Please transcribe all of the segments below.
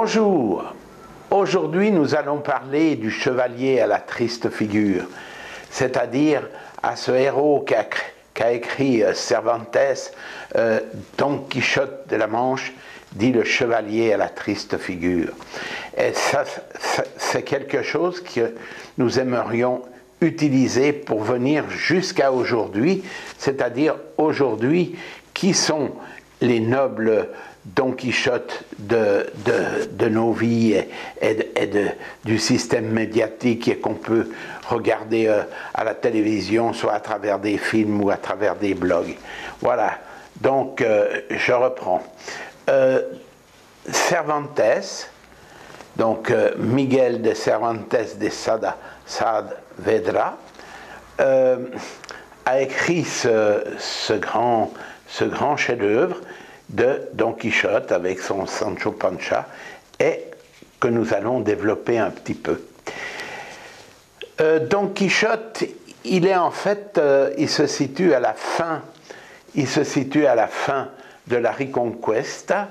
Bonjour, aujourd'hui nous allons parler du chevalier à la triste figure, c'est-à-dire à ce héros qu'a écrit Cervantes, Don Quichotte de la Manche, dit le chevalier à la triste figure. Et ça c'est quelque chose que nous aimerions utiliser pour venir jusqu'à aujourd'hui, c'est-à-dire aujourd'hui, qui sont les nobles Don Quichotte de nos vies et du système médiatique et qu'on peut regarder à la télévision, soit à travers des films ou à travers des blogs. Voilà, donc je reprends. Cervantes, donc Miguel de Cervantes de Saavedra, a écrit ce grand chef-d'œuvre de Don Quichotte avec son Sancho Panza et que nous allons développer un petit peu. Don Quichotte, il est en fait, il se situe à la fin de la Reconquista,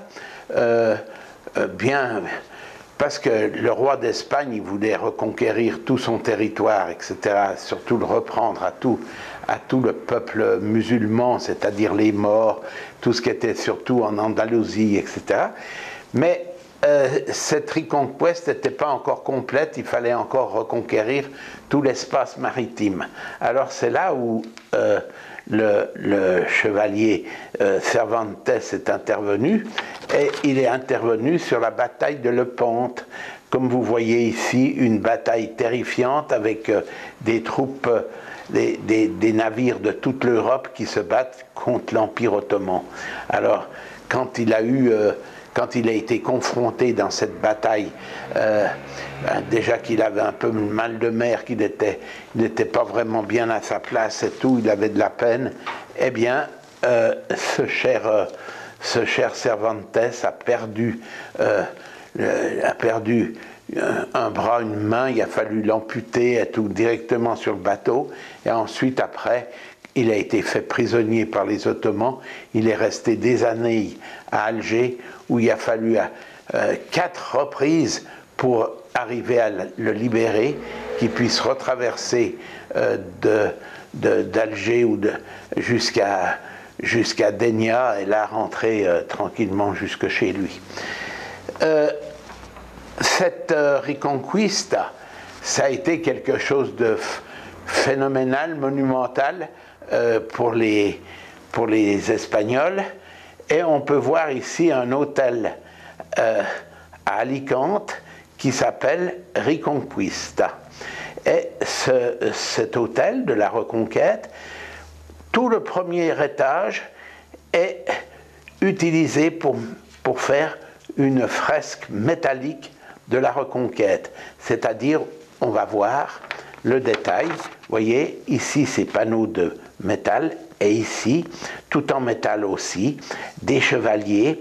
bien parce que le roi d'Espagne il voulait reconquérir tout son territoire, etc., surtout le reprendre à tout le peuple musulman, c'est-à-dire les Maures, tout ce qui était surtout en Andalousie, etc. Mais cette reconquête n'était pas encore complète, il fallait encore reconquérir tout l'espace maritime. Alors c'est là où le chevalier Cervantes est intervenu, et il est intervenu sur la bataille de Lepante. Comme vous voyez ici, une bataille terrifiante avec des troupes, des navires de toute l'Europe qui se battent contre l'Empire ottoman. Alors, quand il a été confronté dans cette bataille, déjà qu'il avait un peu mal de mer, qu'il n'était pas vraiment bien à sa place et tout, il avait de la peine, eh bien, ce cher Cervantes a perdu un bras, une main, il a fallu l'amputer et tout directement sur le bateau, et ensuite après il a été fait prisonnier par les Ottomans. Il est resté des années à Alger où il a fallu 4 reprises pour arriver à le libérer, qu'il puisse retraverser d'Alger ou jusqu'à Dénia et là rentrer tranquillement jusque chez lui. Cette Reconquista, ça a été quelque chose de phénoménal, monumental pour les Espagnols, et on peut voir ici un hôtel à Alicante qui s'appelle Reconquista. Et cet hôtel de la Reconquête, tout le premier étage est utilisé pour faire une fresque métallique de la Reconquête, c'est-à-dire, on va voir le détail. Vous voyez, ici, ces panneaux de métal, et ici, tout en métal aussi, des chevaliers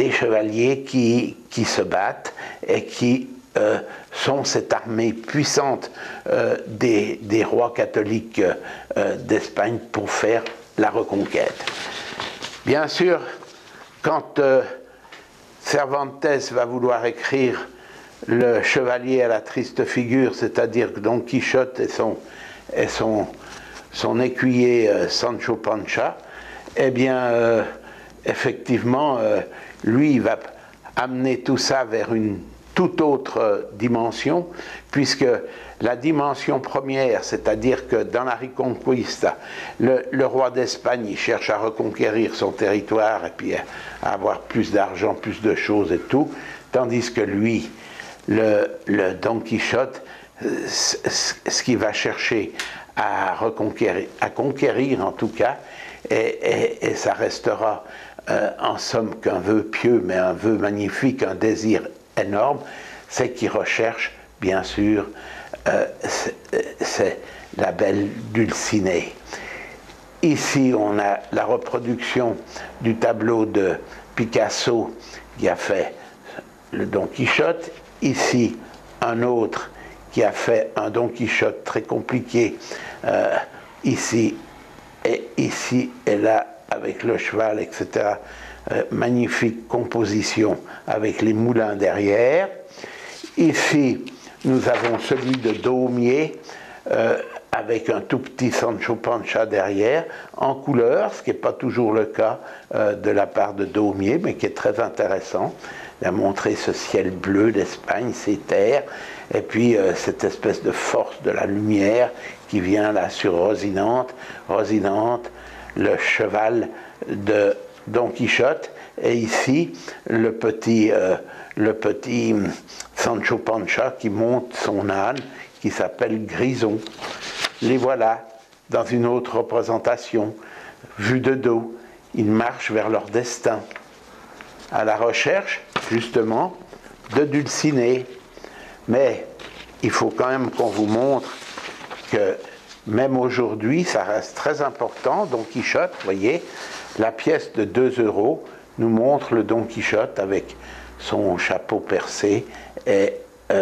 qui se battent et qui sont cette armée puissante des rois catholiques d'Espagne pour faire la reconquête. Bien sûr, quand Cervantes va vouloir écrire le chevalier à la triste figure, c'est-à-dire Don Quichotte et son écuyer Sancho Panza, eh bien, effectivement, lui, il va amener tout ça vers une toute autre dimension, puisque la dimension première, c'est-à-dire que dans la Reconquista, le roi d'Espagne, il cherche à reconquérir son territoire et puis à avoir plus d'argent, plus de choses et tout, tandis que lui, le Don Quichotte, ce qu'il va chercher à conquérir en tout cas, et ça restera en somme qu'un vœu pieux, mais un vœu magnifique, un désir énorme, c'est qu'il recherche, bien sûr, c'est la belle Dulcinée. Ici, on a la reproduction du tableau de Picasso qui a fait le Don Quichotte. Ici, un autre qui a fait un Don Quichotte très compliqué, ici et là, avec le cheval, etc., magnifique composition avec les moulins derrière. Ici, nous avons celui de Daumier, avec un tout petit Sancho Panza derrière, en couleur, ce qui n'est pas toujours le cas de la part de Daumier, mais qui est très intéressant. Il a montré ce ciel bleu d'Espagne, ces terres, et puis cette espèce de force de la lumière qui vient là sur Rocinante. Rocinante, le cheval de Don Quichotte, et ici le petit Sancho Panza qui monte son âne, qui s'appelle Grison. Les voilà dans une autre représentation, vue de dos. Ils marchent vers leur destin, à la recherche, justement, de Dulcinée. Mais il faut quand même qu'on vous montre que, même aujourd'hui, ça reste très important. Don Quichotte, vous voyez, la pièce de 2 € nous montre le Don Quichotte avec son chapeau percé et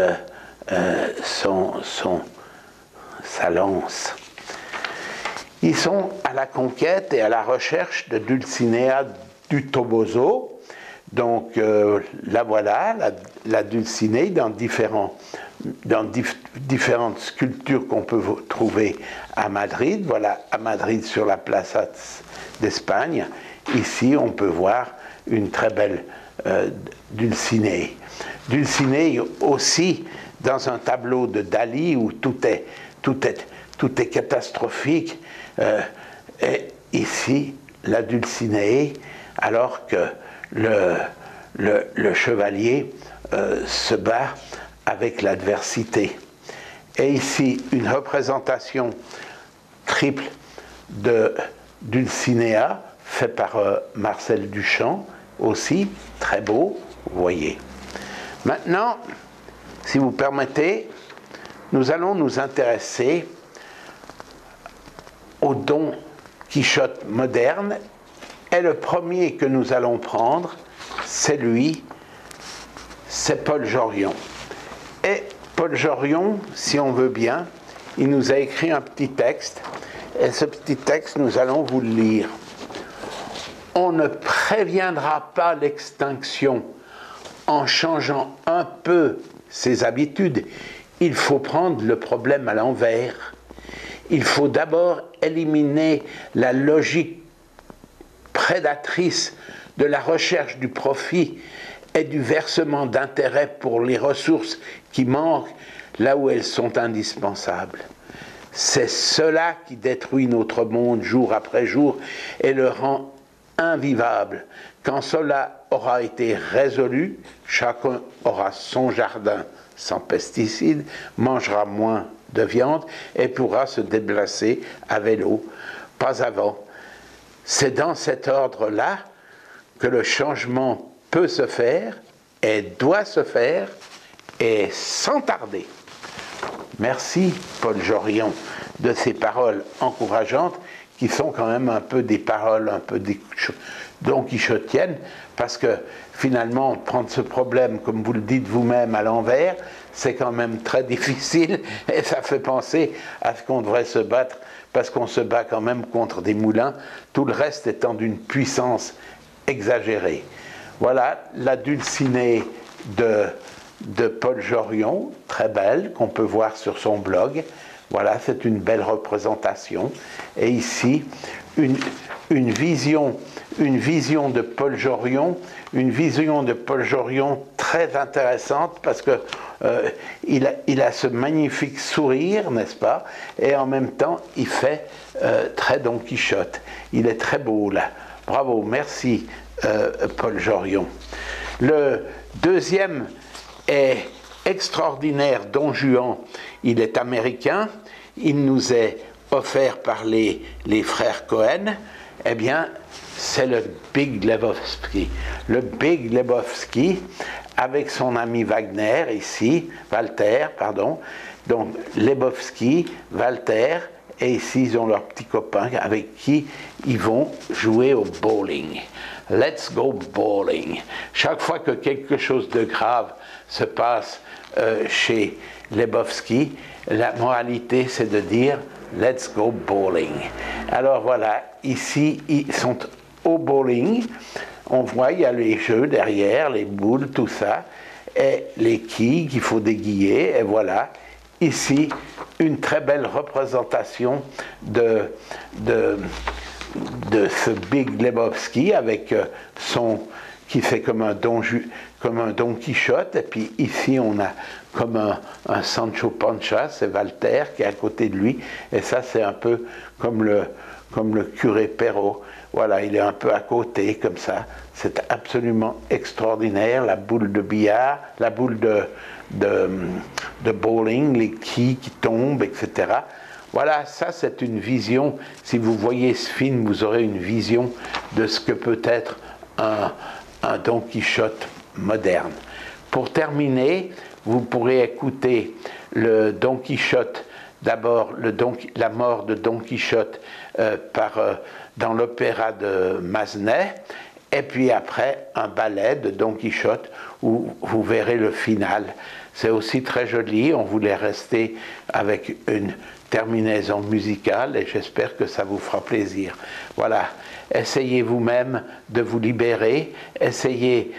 sa lance. Ils sont à la conquête et à la recherche de Dulcinea du Toboso. Donc la voilà, la Dulcinée, dans différentes sculptures qu'on peut trouver à Madrid. Voilà, à Madrid, sur la Plaza d'Espagne. Ici, on peut voir une très belle Dulcinée. Dulcinée aussi dans un tableau de Dali où tout est catastrophique. Et ici, la Dulcinée, alors que le chevalier se bat avec l'adversité. Et ici, une représentation triple de Dulcinea, fait par Marcel Duchamp, aussi, très beau, vous voyez. Maintenant, si vous permettez, nous allons nous intéresser au Don Quichotte moderne, et le premier que nous allons prendre, c'est lui, c'est Paul Jorion. Et Paul Jorion, si on veut bien, il nous a écrit un petit texte, et ce petit texte, nous allons vous le lire. On ne préviendra pas l'extinction en changeant un peu ses habitudes. Il faut prendre le problème à l'envers. Il faut d'abord éliminer la logique prédatrice de la recherche du profit et du versement d'intérêts pour les ressources qui manquent là où elles sont indispensables. C'est cela qui détruit notre monde jour après jour et le rend invivable. Quand cela aura été résolu, chacun aura son jardin sans pesticides, mangera moins de viande et pourra se déplacer à vélo, pas avant. C'est dans cet ordre-là que le changement peut se faire et doit se faire, et sans tarder. Merci Paul Jorion de ces paroles encourageantes qui sont quand même un peu des paroles un peu Don Quichotiennes, parce que finalement prendre ce problème, comme vous le dites vous-même, à l'envers, c'est quand même très difficile, et ça fait penser à ce qu'on devrait se battre, parce qu'on se bat quand même contre des moulins, tout le reste étant d'une puissance exagérée. Voilà la Dulcinée de Paul Jorion, très belle, qu'on peut voir sur son blog. Voilà, c'est une belle représentation. Et ici, une vision de Paul Jorion, très intéressante, parce que il a ce magnifique sourire, n'est-ce pas? Et en même temps, il fait très Don Quichotte. Il est très beau là. Bravo, merci Paul Jorion. Le deuxième est extraordinaire, Don Juan. Il est américain, il nous est offert par les frères Cohen. Eh bien, c'est le Big Lebowski. Le Big Lebowski, avec son ami Walter, donc Lebowski, Walter, et ici ils ont leur petit copain avec qui ils vont jouer au bowling. Let's go bowling. Chaque fois que quelque chose de grave se passe chez Lebowski, la moralité c'est de dire let's go bowling. Alors voilà, ici ils sont au bowling. on voit, il y a les jeux derrière, les boules, tout ça, et les quilles qu'il faut déguiller, et voilà, ici, une très belle représentation de ce Big Lebowski avec qui fait comme un Don Quichotte, et puis ici on a comme un Sancho Panza, c'est Walter qui est à côté de lui, et ça c'est un peu comme le curé Perrault. Voilà, il est un peu à côté comme ça, c'est absolument extraordinaire, la boule de billard, la boule de bowling, les quilles qui tombent, etc. Voilà, ça c'est une vision, si vous voyez ce film, vous aurez une vision de ce que peut être un Don Quichotte moderne. Pour terminer, vous pourrez écouter le Don Quichotte, d'abord la mort de Don Quichotte dans l'opéra de Massenet, et puis après un ballet de Don Quichotte où vous verrez le final. C'est aussi très joli, on voulait rester avec une terminaison musicale et j'espère que ça vous fera plaisir. Voilà, essayez vous-même de vous libérer, essayez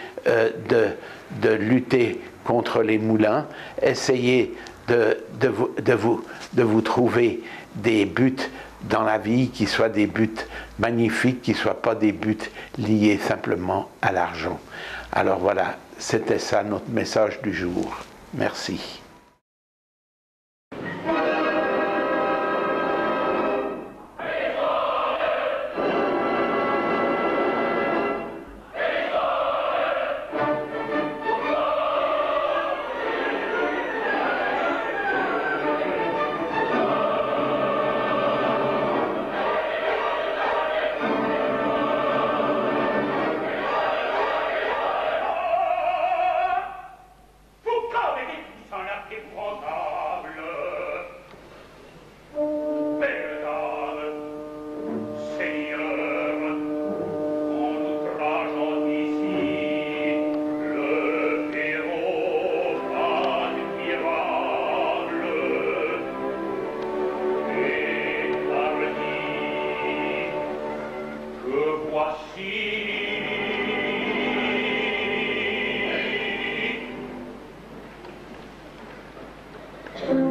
de lutter contre les moulins, essayez de vous trouver des buts dans la vie qui soient des buts magnifiques, qui ne soient pas des buts liés simplement à l'argent. Alors voilà, c'était ça notre message du jour. Merci. Voici